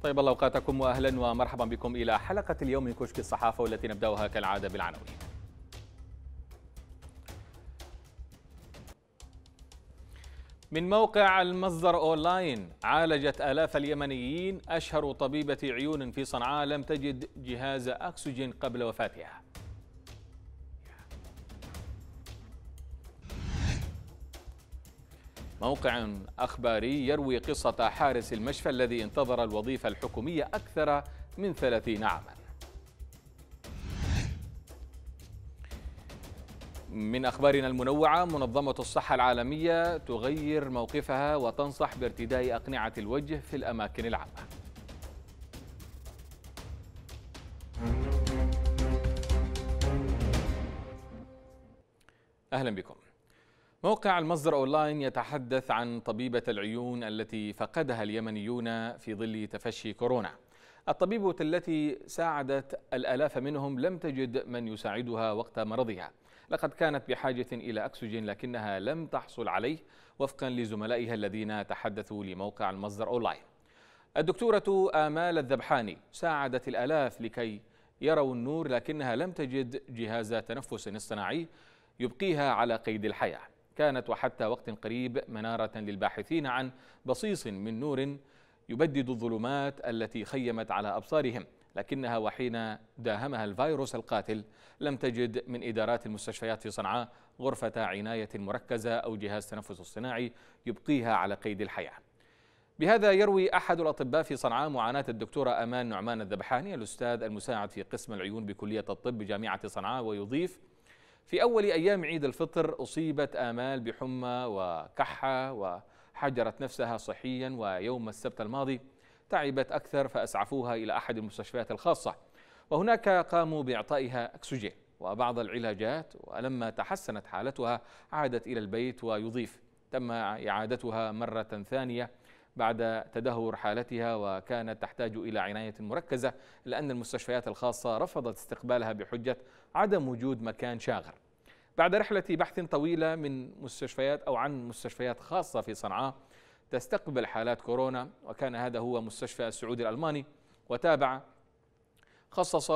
طيب الله اوقاتكم واهلا ومرحبا بكم الى حلقه اليوم من كشك الصحافه، والتي نبداها كالعاده بالعناوين. من موقع المصدر اونلاين: عالجت آلاف اليمنيين، اشهر طبيبة عيون في صنعاء لم تجد جهاز اكسجين قبل وفاتها. موقع اخباري يروي قصة حارس المشفى الذي انتظر الوظيفة الحكومية اكثر من 30 عاما. من أخبارنا المنوعة: منظمة الصحة العالمية تغير موقفها وتنصح بارتداء أقنعة الوجه في الأماكن العامة. أهلا بكم. موقع المصدر أونلاين يتحدث عن طبيبة العيون التي فقدها اليمنيون في ظل تفشي كورونا. الطبيبة التي ساعدت الآلاف منهم لم تجد من يساعدها وقت مرضها. لقد كانت بحاجة إلى أكسجين لكنها لم تحصل عليه، وفقا لزملائها الذين تحدثوا لموقع المصدر أونلاين. الدكتورة آمال الذبحاني ساعدت الآلاف لكي يروا النور، لكنها لم تجد جهاز تنفس اصطناعي يبقيها على قيد الحياة. كانت وحتى وقت قريب منارة للباحثين عن بصيص من نور يبدد الظلمات التي خيمت على أبصارهم، لكنها وحين داهمها الفيروس القاتل لم تجد من إدارات المستشفيات في صنعاء غرفة عناية مركزة أو جهاز تنفس اصطناعي يبقيها على قيد الحياة. بهذا يروي أحد الأطباء في صنعاء معاناة الدكتورة أمان نعمان الذبحاني، الأستاذ المساعد في قسم العيون بكلية الطب بجامعة صنعاء، ويضيف: في أول أيام عيد الفطر أصيبت آمال بحمى وكحة وحجرت نفسها صحيا، ويوم السبت الماضي تعبت أكثر فأسعفوها إلى أحد المستشفيات الخاصة، وهناك قاموا بإعطائها أكسجين وبعض العلاجات، ولما تحسنت حالتها عادت إلى البيت. ويضيف: تم إعادتها مرة ثانية بعد تدهور حالتها، وكانت تحتاج إلى عناية مركزة لأن المستشفيات الخاصة رفضت استقبالها بحجة عدم وجود مكان شاغر. بعد رحلة بحث طويلة من مستشفيات أو عن مستشفيات خاصة في صنعاء تستقبل حالات كورونا، وكان هذا هو مستشفى السعودي الألماني، وتابع خصص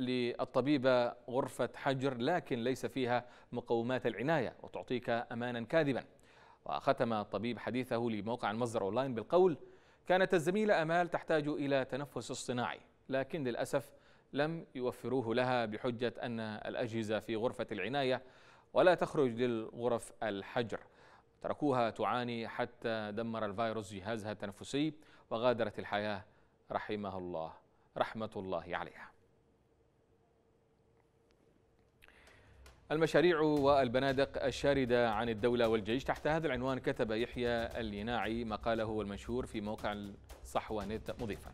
للطبيبة غرفة حجر لكن ليس فيها مقومات العناية وتعطيك أمانا كاذبا. وختم الطبيب حديثه لموقع المصدر أونلاين بالقول: كانت الزميلة أمال تحتاج إلى تنفس اصطناعي، لكن للأسف لم يوفروه لها بحجة أن الأجهزة في غرفة العناية ولا تخرج للغرف الحجر. تركوها تعاني حتى دمر الفيروس جهازها التنفسي وغادرت الحياة رحمها الله، رحمة الله عليها. المشاريع والبنادق الشاردة عن الدولة والجيش. تحت هذا العنوان كتب يحيى اليناعي مقاله والمنشور في موقع الصحوة نت مضيفا: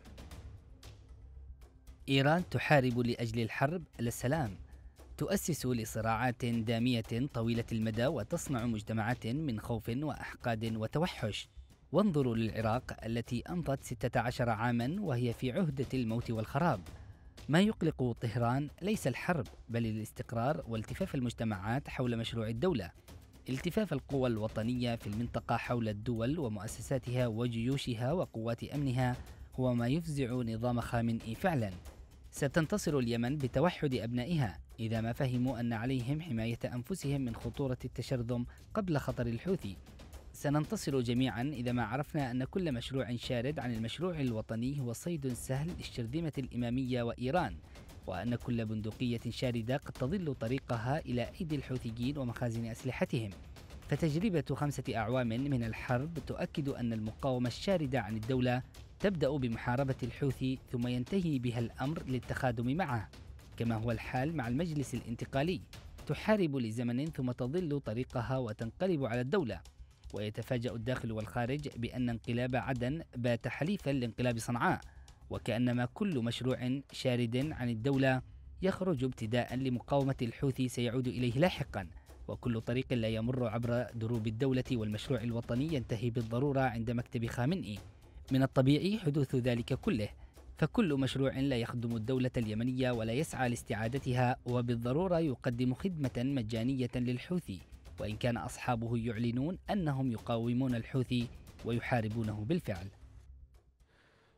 إيران تحارب لأجل الحرب لا السلام، تؤسس لصراعات دامية طويلة المدى وتصنع مجتمعات من خوف وأحقاد وتوحش. وانظروا للعراق التي أمضت 16 عاما وهي في عهدة الموت والخراب. ما يقلق طهران ليس الحرب بل الاستقرار والتفاف المجتمعات حول مشروع الدولة. التفاف القوى الوطنية في المنطقة حول الدول ومؤسساتها وجيوشها وقوات أمنها هو ما يفزع نظام خامنئي فعلا. ستنتصر اليمن بتوحد أبنائها إذا ما فهموا أن عليهم حماية أنفسهم من خطورة التشرذم قبل خطر الحوثي. سننتصر جميعا إذا ما عرفنا أن كل مشروع شارد عن المشروع الوطني هو صيد سهل للشرذمة الإمامية وإيران، وأن كل بندقية شاردة قد تضل طريقها إلى أيدي الحوثيين ومخازن أسلحتهم. فتجربة 5 أعوام من الحرب تؤكد أن المقاومة الشاردة عن الدولة تبدأ بمحاربة الحوثي ثم ينتهي بها الأمر للتخادم معه، كما هو الحال مع المجلس الانتقالي. تحارب لزمن ثم تضل طريقها وتنقلب على الدولة. ويتفاجأ الداخل والخارج بأن انقلاب عدن بات حليفا لانقلاب صنعاء، وكأنما كل مشروع شارد عن الدولة يخرج ابتداء لمقاومة الحوثي سيعود إليه لاحقا، وكل طريق لا يمر عبر دروب الدولة والمشروع الوطني ينتهي بالضرورة عند مكتب خامنئي. من الطبيعي حدوث ذلك كله، فكل مشروع لا يخدم الدولة اليمنية ولا يسعى لاستعادتها وبالضرورة يقدم خدمة مجانية للحوثي، وإن كان أصحابه يعلنون أنهم يقاومون الحوثي ويحاربونه بالفعل.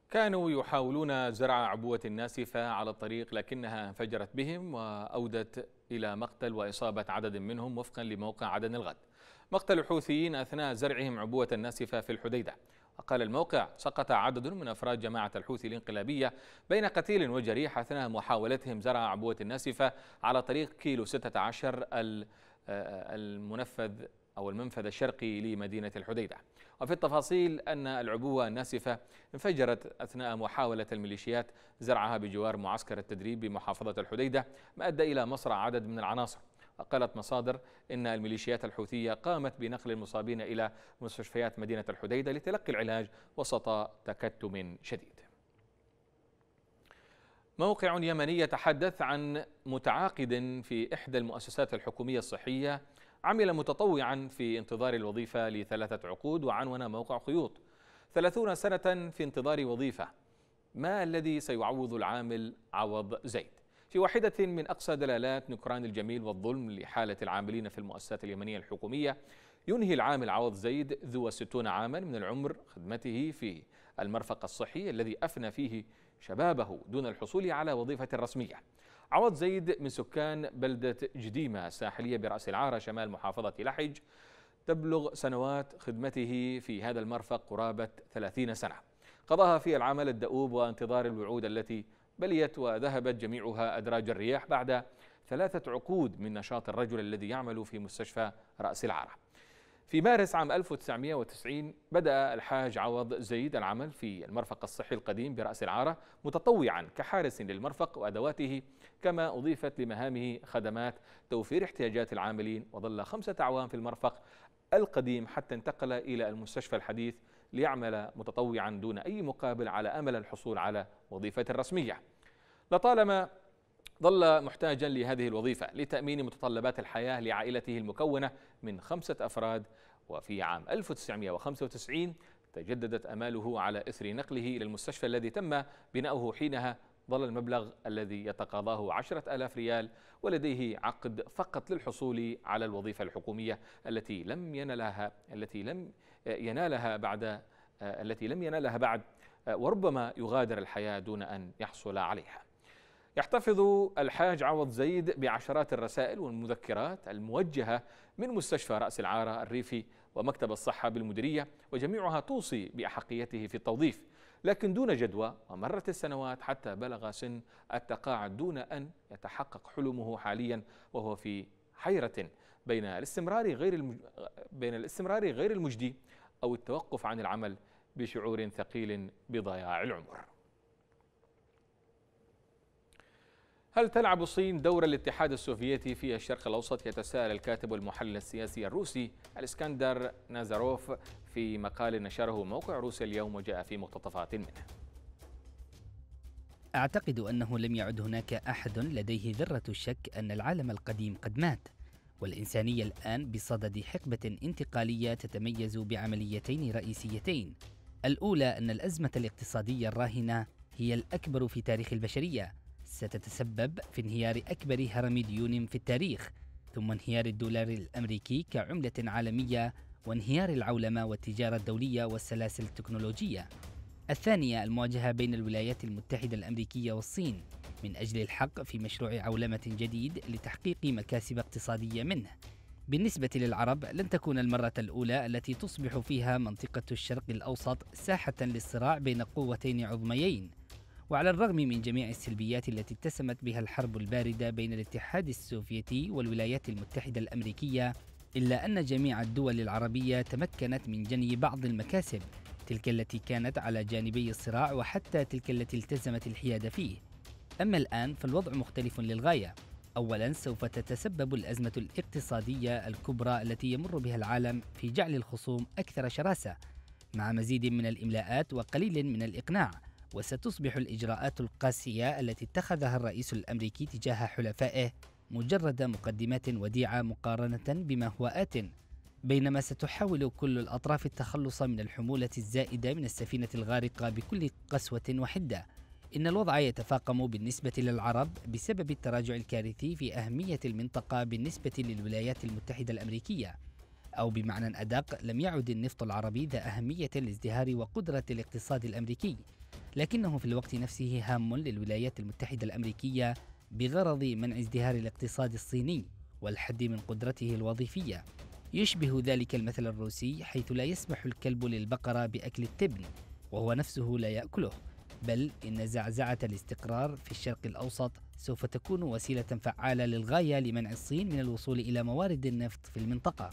كانوا يحاولون زرع عبوة ناسفة على الطريق لكنها انفجرت بهم وأودت إلى مقتل وإصابة عدد منهم وفقا لموقع عدن الغد. مقتل الحوثيين أثناء زرعهم عبوة ناسفة في الحديدة. وقال الموقع: سقط عدد من أفراد جماعة الحوثي الانقلابية بين قتيل وجريح أثناء محاولتهم زرع عبوة ناسفة على طريق كيلو 16 المنفذ أو المنفذ الشرقي لمدينة الحديدة. وفي التفاصيل أن العبوة الناسفة انفجرت أثناء محاولة الميليشيات زرعها بجوار معسكر التدريب بمحافظة الحديدة، ما أدى إلى مصرع عدد من العناصر. وقالت مصادر إن الميليشيات الحوثية قامت بنقل المصابين إلى مستشفيات مدينة الحديدة لتلقي العلاج وسط تكتم شديد. موقع يمني يتحدث عن متعاقد في إحدى المؤسسات الحكومية الصحية عمل متطوعا في انتظار الوظيفة ل3 عقود، وعنون موقع خيوط: 30 سنة في انتظار وظيفة، ما الذي سيعوض العامل عوض زيد؟ في واحدة من أقصى دلالات نكران الجميل والظلم لحالة العاملين في المؤسسات اليمنية الحكومية، ينهي العامل عوض زيد ذو 60 عاما من العمر خدمته في المرفق الصحي الذي أفنى فيه شبابه دون الحصول على وظيفة رسمية. عوض زيد من سكان بلدة جديمة الساحلية برأس العارة شمال محافظة لحج، تبلغ سنوات خدمته في هذا المرفق قرابة 30 سنة، قضاها في العمل الدؤوب وانتظار الوعود التي بليت وذهبت جميعها أدراج الرياح بعد 3 عقود من نشاط الرجل الذي يعمل في مستشفى رأس العارة. في مارس عام 1990 بدأ الحاج عوض زيد العمل في المرفق الصحي القديم برأس العارة متطوعا كحارس للمرفق وأدواته، كما أضيفت لمهامه خدمات توفير احتياجات العاملين، وظل 5 أعوام في المرفق القديم حتى انتقل إلى المستشفى الحديث ليعمل متطوعا دون أي مقابل على أمل الحصول على وظيفة رسمية. لطالما ظل محتاجا لهذه الوظيفة لتأمين متطلبات الحياة لعائلته المكونة من 5 أفراد، وفي عام 1995 تجددت أماله على إثر نقله إلى المستشفى الذي تم بناؤه. حينها ظل المبلغ الذي يتقاضاه 10,000 ريال، ولديه عقد فقط للحصول على الوظيفة الحكومية التي لم ينالها بعد، وربما يغادر الحياة دون أن يحصل عليها. يحتفظ الحاج عوض زيد بعشرات الرسائل والمذكرات الموجهة من مستشفى رأس العارة الريفي ومكتب الصحة بالمديرية، وجميعها توصي بأحقيته في التوظيف، لكن دون جدوى. ومرت السنوات حتى بلغ سن التقاعد دون أن يتحقق حلمه حاليا، وهو في حيرة بين الاستمرار غير المجدي أو التوقف عن العمل بشعور ثقيل بضياع العمر. هل تلعب الصين دور الاتحاد السوفيتي في الشرق الأوسط؟ يتساءل الكاتب والمحلل السياسي الروسي الإسكندر نازاروف في مقال نشره موقع روسيا اليوم وجاء في مقتطفات منه. أعتقد أنه لم يعد هناك أحد لديه ذرة الشك أن العالم القديم قد مات، والإنسانية الآن بصدد حقبة انتقالية تتميز بعمليتين رئيسيتين. الأولى أن الأزمة الاقتصادية الراهنة هي الأكبر في تاريخ البشرية، ستتسبب في انهيار أكبر هرم ديون في التاريخ، ثم انهيار الدولار الأمريكي كعملة عالمية، وانهيار العولمة والتجارة الدولية والسلاسل التكنولوجية. الثانية المواجهة بين الولايات المتحدة الأمريكية والصين من أجل الحق في مشروع عولمة جديد لتحقيق مكاسب اقتصادية منه. بالنسبة للعرب لن تكون المرة الأولى التي تصبح فيها منطقة الشرق الأوسط ساحة للصراع بين قوتين عظميين. وعلى الرغم من جميع السلبيات التي اتسمت بها الحرب الباردة بين الاتحاد السوفيتي والولايات المتحدة الأمريكية، إلا أن جميع الدول العربية تمكنت من جني بعض المكاسب، تلك التي كانت على جانبي الصراع وحتى تلك التي التزمت الحياد فيه. أما الآن فالوضع مختلف للغاية. أولاً سوف تتسبب الأزمة الاقتصادية الكبرى التي يمر بها العالم في جعل الخصوم أكثر شراسة، مع مزيد من الإملاءات وقليل من الإقناع، وستصبح الإجراءات القاسية التي اتخذها الرئيس الأمريكي تجاه حلفائه مجرد مقدمات وديعة مقارنة بما هو آت، بينما ستحاول كل الأطراف التخلص من الحمولة الزائدة من السفينة الغارقة بكل قسوة وحدة. إن الوضع يتفاقم بالنسبة للعرب بسبب التراجع الكارثي في أهمية المنطقة بالنسبة للولايات المتحدة الأمريكية، أو بمعنى أدق لم يعد النفط العربي ذا أهمية لازدهار وقدرة الاقتصاد الأمريكي، لكنه في الوقت نفسه هام للولايات المتحدة الأمريكية بغرض منع ازدهار الاقتصاد الصيني والحد من قدرته الوظيفية. يشبه ذلك المثل الروسي، حيث لا يسمح الكلب للبقرة بأكل التبن وهو نفسه لا يأكله، بل إن زعزعة الاستقرار في الشرق الأوسط سوف تكون وسيلة فعالة للغاية لمنع الصين من الوصول إلى موارد النفط في المنطقة.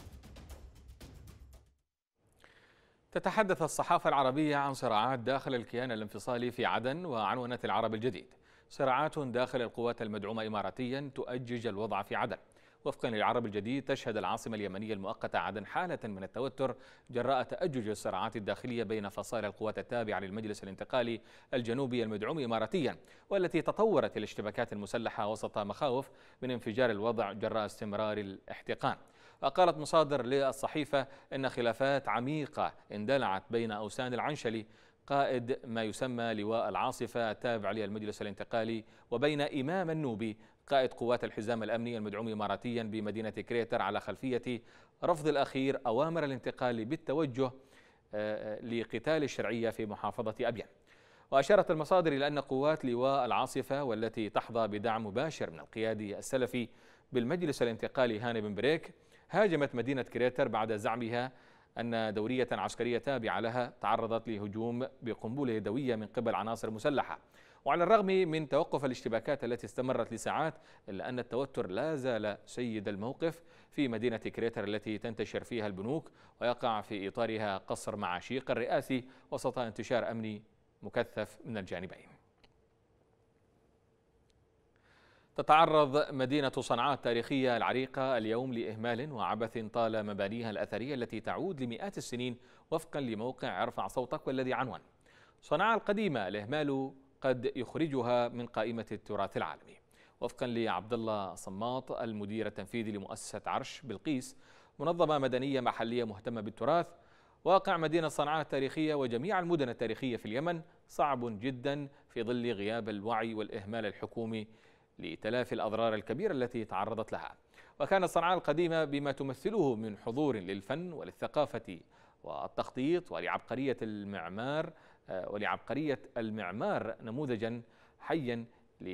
تتحدث الصحافة العربية عن صراعات داخل الكيان الانفصالي في عدن وعنونت العرب الجديد، صراعات داخل القوات المدعومة إماراتيا تؤجج الوضع في عدن. وفقا للعرب الجديد، تشهد العاصمة اليمنية المؤقتة عدن حالة من التوتر جراء تأجج الصراعات الداخلية بين فصائل القوات التابعة للمجلس الانتقالي الجنوبي المدعوم إماراتيا، والتي تطورت إلى الاشتباكات المسلحة وسط مخاوف من انفجار الوضع جراء استمرار الاحتقان. وقالت مصادر للصحيفة إن خلافات عميقة اندلعت بين أوسان العنشلي قائد ما يسمى لواء العاصفة التابع للمجلس الانتقالي وبين إمام النوبي قائد قوات الحزام الأمني المدعوم إماراتيا بمدينة كريتر، على خلفية رفض الأخير أوامر الانتقال بالتوجه لقتال الشرعية في محافظة أبين. وأشارت المصادر إلى أن قوات لواء العاصفة، والتي تحظى بدعم مباشر من القيادي السلفي بالمجلس الانتقالي هاني بن بريك، هاجمت مدينة كريتر بعد زعمها أن دورية عسكرية تابعة لها تعرضت لهجوم بقنبلة يدوية من قبل عناصر مسلحة. وعلى الرغم من توقف الاشتباكات التي استمرت لساعات، إلا أن التوتر لا زال سيد الموقف في مدينة كريتر التي تنتشر فيها البنوك ويقع في إطارها قصر معاشيق الرئاسي وسط انتشار أمني مكثف من الجانبين. تتعرض مدينة صنعاء التاريخية العريقة اليوم لإهمال وعبث طال مبانيها الأثرية التي تعود لمئات السنين، وفقا لموقع ارفع صوتك والذي عنوان: صنعاء القديمة الإهمال قد يخرجها من قائمة التراث العالمي. وفقا لعبد الله صماط المدير التنفيذي لمؤسسة عرش بلقيس، منظمة مدنية محلية مهتمة بالتراث، واقع مدينة صنعاء التاريخية وجميع المدن التاريخية في اليمن صعب جدا في ظل غياب الوعي والإهمال الحكومي لتلافي الأضرار الكبيرة التي تعرضت لها. وكانت صنعاء القديمة بما تمثله من حضور للفن وللثقافة والتخطيط ولعبقرية المعمار نموذجا حيا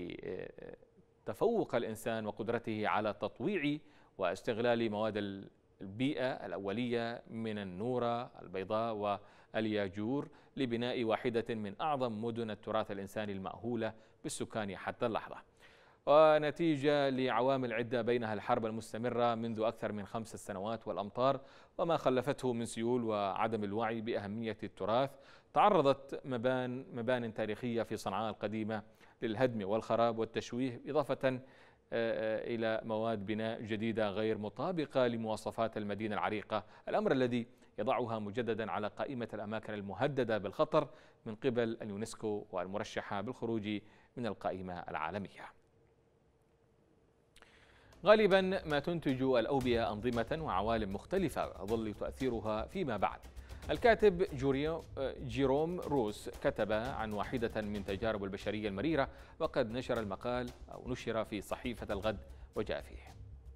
لتفوق الإنسان وقدرته على تطويع واستغلال مواد البيئة الأولية من النورة البيضاء والياجور لبناء واحدة من أعظم مدن التراث الإنساني المأهولة بالسكان حتى اللحظة. ونتيجة لعوامل عدة بينها الحرب المستمرة منذ أكثر من 5 سنوات والأمطار وما خلفته من سيول وعدم الوعي بأهمية التراث، تعرضت مبان تاريخية في صنعاء القديمة للهدم والخراب والتشويه، إضافة إلى مواد بناء جديدة غير مطابقة لمواصفات المدينة العريقة، الأمر الذي يضعها مجددا على قائمة الأماكن المهددة بالخطر من قبل اليونسكو والمرشحة بالخروج من القائمة العالمية. غالبا ما تنتج الأوبئة أنظمة وعوالم مختلفة يظل تأثيرها فيما بعد. الكاتب جيروم روس كتب عن واحدة من تجارب البشرية المريرة، وقد نشر المقال أو نشر في صحيفة الغد وجاء فيه: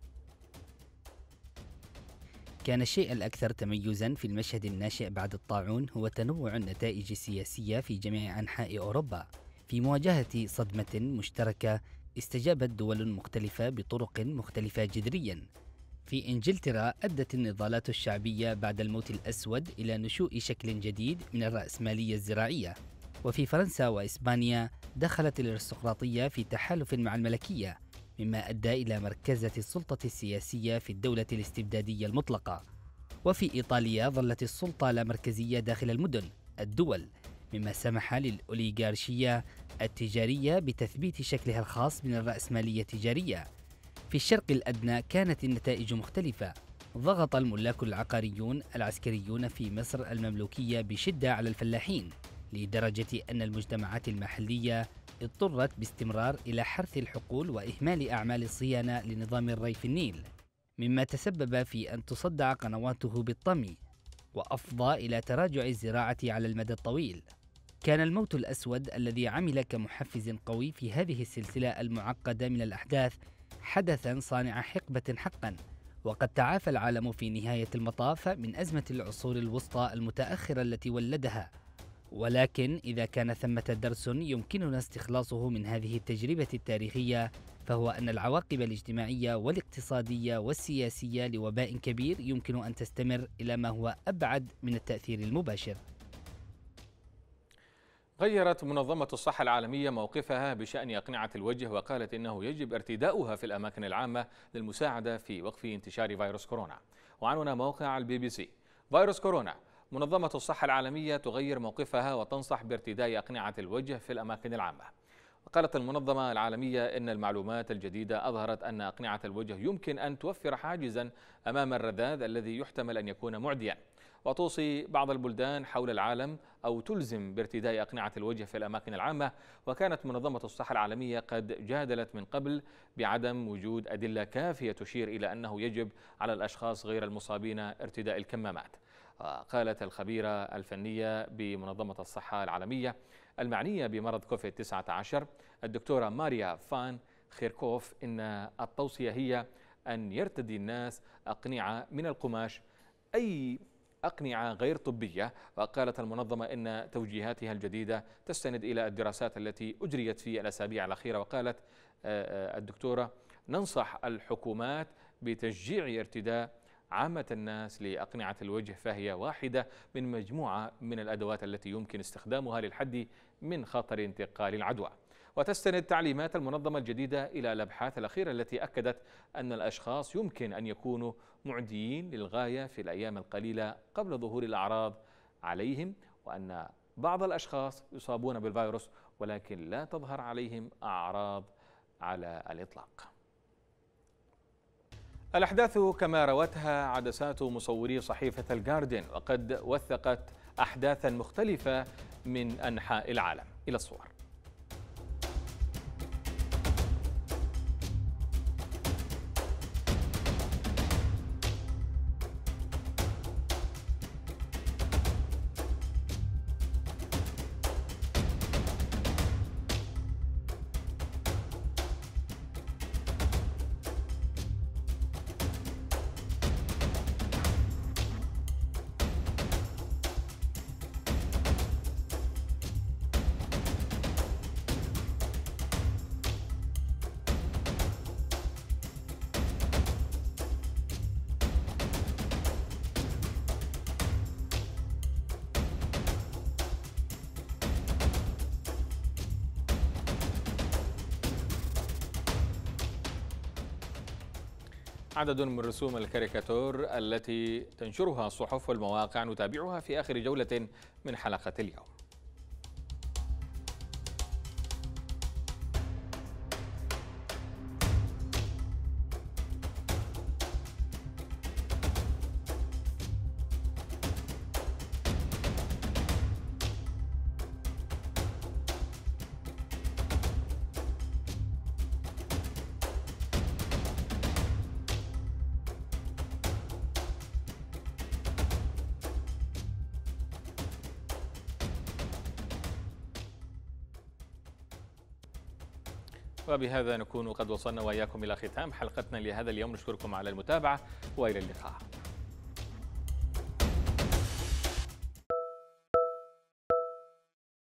كان الشيء الأكثر تميزا في المشهد الناشئ بعد الطاعون هو تنوع النتائج السياسية في جميع أنحاء أوروبا. في مواجهة صدمة مشتركة استجابت دول مختلفة بطرق مختلفة جذريا. في إنجلترا أدت النضالات الشعبية بعد الموت الأسود إلى نشوء شكل جديد من الرأسمالية الزراعية. وفي فرنسا وإسبانيا دخلت الأرستقراطية في تحالف مع الملكية، مما أدى إلى مركزة السلطة السياسية في الدولة الاستبدادية المطلقة. وفي إيطاليا ظلت السلطة لا مركزية داخل الدول، مما سمح للأوليغارشية التجارية بتثبيت شكلها الخاص من الرأسمالية التجارية. في الشرق الأدنى كانت النتائج مختلفة. ضغط الملاك العقاريون العسكريون في مصر المملوكية بشدة على الفلاحين، لدرجة أن المجتمعات المحلية اضطرت باستمرار إلى حرث الحقول وإهمال أعمال الصيانة لنظام الري في النيل، مما تسبب في أن تصدع قنواته بالطمي وأفضى إلى تراجع الزراعة على المدى الطويل. كان الموت الأسود الذي عمل كمحفز قوي في هذه السلسلة المعقدة من الأحداث حدثا صانع حقبة حقا، وقد تعافى العالم في نهاية المطاف من أزمة العصور الوسطى المتأخرة التي ولدها. ولكن إذا كان ثمة درس يمكننا استخلاصه من هذه التجربة التاريخية، فهو أن العواقب الاجتماعية والاقتصادية والسياسية لوباء كبير يمكن أن تستمر إلى ما هو أبعد من التأثير المباشر. غيرت منظمة الصحة العالمية موقفها بشأن أقنعة الوجه، وقالت إنه يجب ارتداؤها في الأماكن العامة للمساعدة في وقف انتشار فيروس كورونا. وعنوان موقع BBC: فيروس كورونا، منظمة الصحة العالمية تغير موقفها وتنصح بارتداء أقنعة الوجه في الأماكن العامة. وقالت المنظمة العالمية إن المعلومات الجديدة أظهرت أن أقنعة الوجه يمكن أن توفر حاجزا أمام الرذاذ الذي يحتمل أن يكون معديا، وتوصي بعض البلدان حول العالم أو تلزم بارتداء أقنعة الوجه في الأماكن العامة. وكانت منظمة الصحة العالمية قد جادلت من قبل بعدم وجود أدلة كافية تشير إلى أنه يجب على الأشخاص غير المصابين ارتداء الكمامات. قالت الخبيرة الفنية بمنظمة الصحة العالمية المعنية بمرض كوفيد-19 الدكتورة ماريا فان خيركوف إن التوصية هي أن يرتدي الناس أقنعة من القماش، أي أقنعة غير طبية. وقالت المنظمة إن توجيهاتها الجديدة تستند إلى الدراسات التي أجريت في الأسابيع الأخيرة. وقالت الدكتورة: ننصح الحكومات بتشجيع ارتداء عامة الناس لأقنعة الوجه، فهي واحدة من مجموعة من الأدوات التي يمكن استخدامها للحد من خطر انتقال العدوى. وتستند تعليمات المنظمة الجديدة إلى الأبحاث الأخيرة التي أكدت أن الأشخاص يمكن أن يكونوا معديين للغاية في الأيام القليلة قبل ظهور الأعراض عليهم، وأن بعض الأشخاص يصابون بالفيروس ولكن لا تظهر عليهم أعراض على الإطلاق. الأحداث كما روتها عدسات مصوري صحيفة الجارديان، وقد وثقت أحداثا مختلفة من أنحاء العالم. إلى الصور. عدد من رسوم الكاريكاتور التي تنشرها الصحف والمواقع نتابعها في آخر جولة من حلقة اليوم. وبهذا نكون قد وصلنا وإياكم إلى ختام حلقتنا لهذا اليوم. نشكركم على المتابعة وإلى اللقاء.